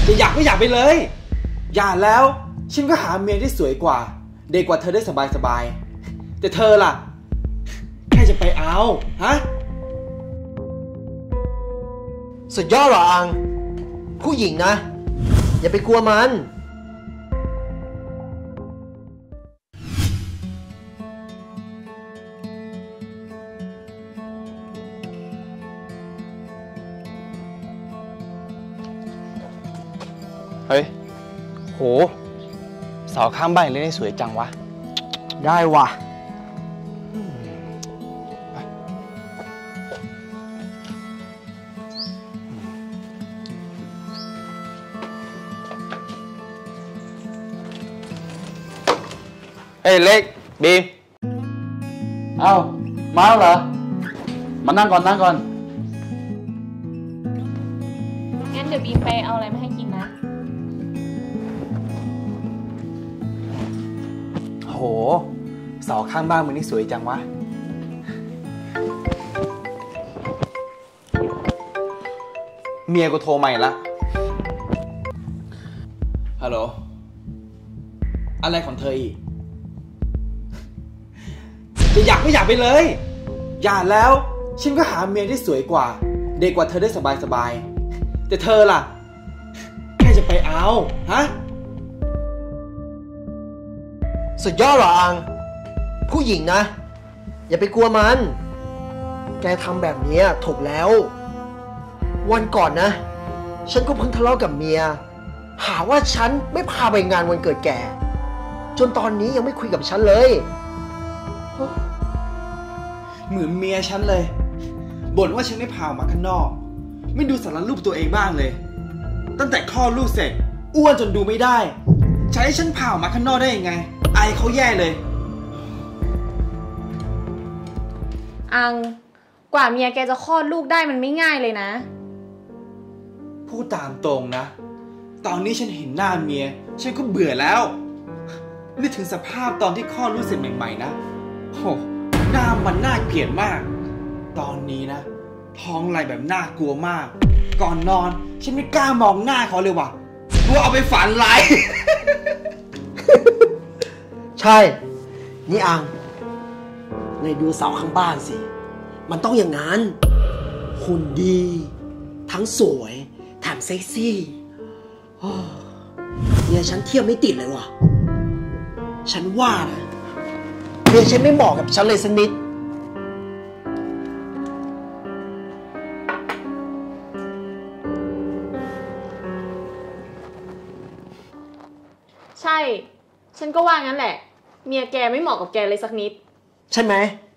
จะอยากไม่อยากไปเลยอย่าแล้วฉันก็หาเมียที่สวยกว่าเด็กกว่าเธอได้สบายๆแต่เธอล่ะแค่จะไปเอาฮะสุดยอดเหรออังผู้หญิงนะอย่าไปกลัวมันเฮ้ยโหเสาข้างบ้านเลยได้สวยจังวะได้ว่ะเฮ้ยเล็กบีมเอ้ามาแล้วเหรอมานั่งก่อนงั้นเดี๋ยวบีมไปเอาอะไรมาให้กินนะโหเสาข้างบ้านมึงนี่สวยจังวะเมียกูโทรมาอีกละฮัลโหลอะไรของเธออีกจะอยากไม่อยากไปเลยอย่าแล้วฉันก็หาเมียที่สวยกว่าเด็กกว่าเธอได้สบายๆแต่เธอล่ะแค่จะไปเอาฮะสุดยอดเหรออังผู้หญิงนะอย่าไปกลัวมันแกทำแบบนี้ถูกแล้ววันก่อนนะฉันก็เพิ่งทะเลาะกับเมียหาว่าฉันไม่พาไปงานวันเกิดแกจนตอนนี้ยังไม่คุยกับฉันเลยเหมือนเมียฉันเลยบ่นว่าฉันไม่พามาข้างนอกไม่ดูสารรูปตัวเองบ้างเลยตั้งแต่คลอดลูกเสร็จอ้วนจนดูไม่ได้ใช้ฉันพามาข้างนอกได้ยังไงไอเขาแย่เลยอังกว่าเมียแกจะคลอดลูกได้มันไม่ง่ายเลยนะพูดตามตรงนะตอนนี้ฉันเห็นหน้าเมียฉันก็เบื่อแล้วนึกถึงสภาพตอนที่คลอดลูกเสร็จใหม่ๆนะโหหน้ามันน่าเกลียดมากตอนนี้นะท้องไหลแบบน่ากลัวมากก่อนนอนฉันไม่กล้ามองหน้าเขาเลยว่ะกลัวเอาไปฝันร้ายใช่นี่อังในดูเสาข้างบ้านสิมันต้องอย่างนั้นหุ่นดีทั้งสวยแถมเซ็กซี่เนี่ยฉันเทียบไม่ติดเลยว่ะฉันว่านะเนี่ยฉันไม่เหมาะกับฉันเลยสักนิดใช่ฉันก็ว่างั้นแหละเมียแกไม่เหมาะกับแกเลยสักนิดใช่ไหม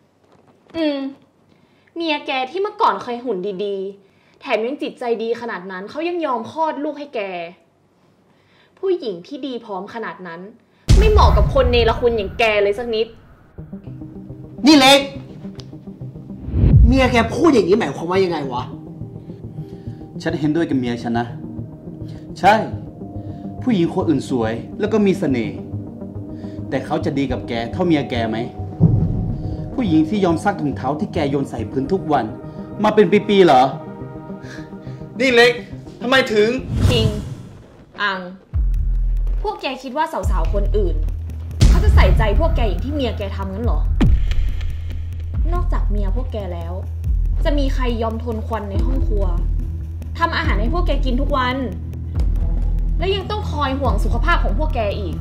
เมียแกที่เมื่อก่อนเคยหุ่นดีๆแถมยังจิตใจดีขนาดนั้นเขายังยอมคลอดลูกให้แกผู้หญิงที่ดีพร้อมขนาดนั้นไม่เหมาะกับคนเนรคุณอย่างแกเลยสักนิดนี่เล็กเมียแกพูดอย่างนี้หมายความว่ายังไงวะฉันเห็นด้วยกับเมียฉันนะใช่ผู้หญิงคนอื่นสวยแล้วก็มีเสน่ห์แต่เขาจะดีกับแกเท่าเมียแกไหมผู้หญิงที่ยอมซักถุงเท้าที่แกโยนใส่พื้นทุกวันมาเป็นปีๆเหรอนี่เล็กทำไมถึงคิงอังพวกแกคิดว่าสาวๆคนอื่นเขาจะใส่ใจพวกแกอย่างที่เมียแกทำงั้นเหรอนอกจากเมียพวกแกแล้วจะมีใครยอมทนควันในห้องครัวทำอาหารให้พวกแกกินทุกวันและยังต้องคอยห่วงสุขภาพของพวกแกอีก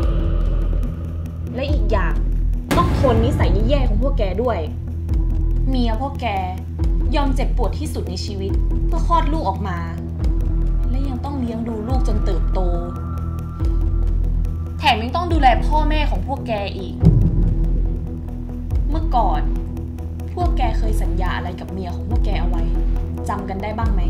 และอีกอย่างต้องทนนิสัยแย่ๆของพวกแกด้วยเมียพวกแกยอมเจ็บปวดที่สุดในชีวิตเพื่อคลอดลูกออกมาและยังต้องเลี้ยงดูลูกจนเติบโตแถมยังต้องดูแลพ่อแม่ของพวกแกอีกเมื่อก่อนพวกแกเคยสัญญาอะไรกับเมียของพวกแกเอาไว้จำกันได้บ้างไหม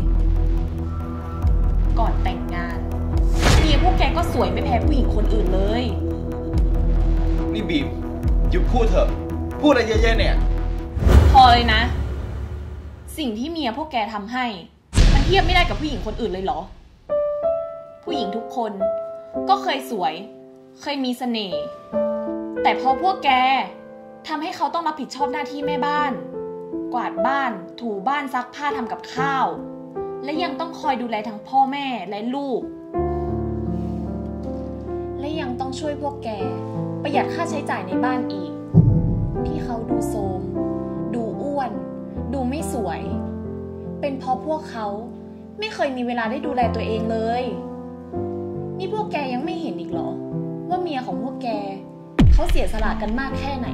ก่อนแต่งงานเมียพวกแกก็สวยไม่แพ้ผู้หญิงคนอื่นเลยนี่บีมหยุดพูดเถอะพูดอะไรเยอะๆเนี่ยพอเลยนะสิ่งที่เมียพวกแกทำให้มันเทียบไม่ได้กับผู้หญิงคนอื่นเลยเหรอผู้หญิงทุกคนก็เคยสวยเคยมีเสน่ห์แต่พอพวกแกทำให้เขาต้องรับผิดชอบหน้าที่แม่บ้านกวาดบ้านถูบ้านซักผ้าทำกับข้าวและยังต้องคอยดูแลทั้งพ่อแม่และลูกยังต้องช่วยพวกแกประหยัดค่าใช้จ่ายในบ้านอีก ที่เขาดูโทรมดูอ้วนดูไม่สวยเป็นเพราะพวกเขาไม่เคยมีเวลาได้ดูแลตัวเองเลยนี่พวกแกยังไม่เห็นอีกเหรอว่าเมียของพวกแกเขาเสียสละกันมากแค่ไหน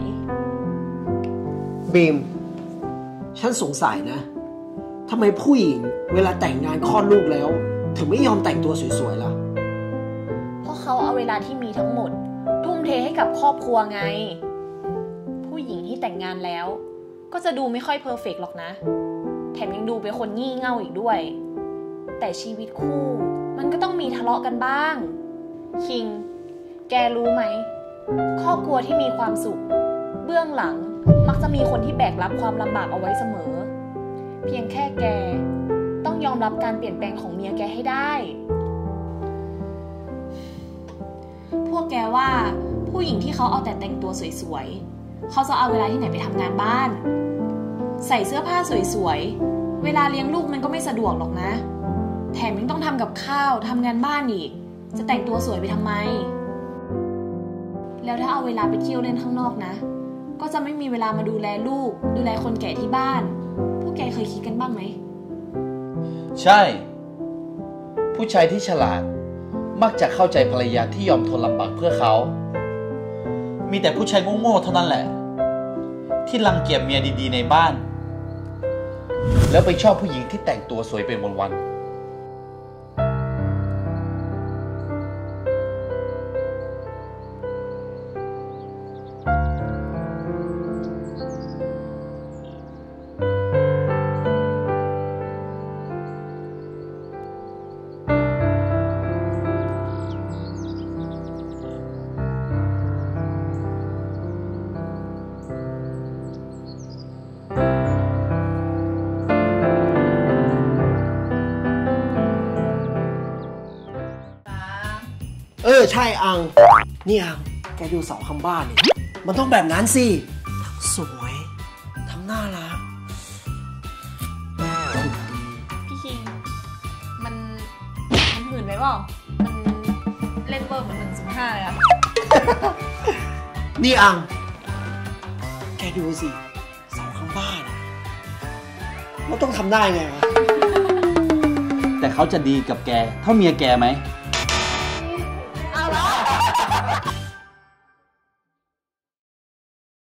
บีมฉันสงสัยนะทำไมผู้หญิงเวลาแต่งงานคลอดลูกแล้วถึงไม่ยอมแต่งตัวสวยๆล่ะเพราะเขาเอาเวลาที่มีทั้งหมดทุ่มเทให้กับครอบครัวไงผู้หญิงที่แต่งงานแล้วก็จะดูไม่ค่อยเพอร์เฟกต์หรอกนะแถมยังดูเป็นคนงี่เง่าอีกด้วยแต่ชีวิตคู่มันก็ต้องมีทะเลาะกันบ้างคิงแกรู้ไหมครอบครัวที่มีความสุขเบื้องหลังมักจะมีคนที่แบกรับความลำบากเอาไว้เสมอเพียงแค่แกต้องยอมรับการเปลี่ยนแปลงของเมียแกให้ได้พวกแกว่าผู้หญิงที่เขาเอาแต่แต่งตัวสวยๆเขาจะเอาเวลาที่ไหนไปทำงานบ้านใส่เสื้อผ้าสวยๆเวลาเลี้ยงลูกมันก็ไม่สะดวกหรอกนะแถมยังต้องทำกับข้าวทำงานบ้านอีกจะแต่งตัวสวยไปทำไมแล้วถ้าเอาเวลาไปเที่ยวเล่นข้างนอกนะก็จะไม่มีเวลามาดูแลลูกดูแลคนแก่ที่บ้านพวกแกเคยคิดกันบ้างไหมใช่ ผู้ชายที่ฉลาดมักจะเข้าใจภรรยาที่ยอมทนลำบากเพื่อเขามีแต่ผู้ชายโง่ๆเท่านั้นแหละที่รังเกียจเมียดีๆในบ้านแล้วไปชอบผู้หญิงที่แต่งตัวสวยเป็นวันๆใช่อังนี่อังแกดูเสาข้างบ้านนี่มันต้องแบบนั้นสิทั้งสวยทั้งน่ารักพี่คิงมันหื่นไปเปล่ามันเล่นเบอร์เหมือน105เลยอะนี่อังแกดูสิเสาข้างบ้านมันต้องทำได้ไงวะแต่เขาจะดีกับแกเท่าเมียแกไหม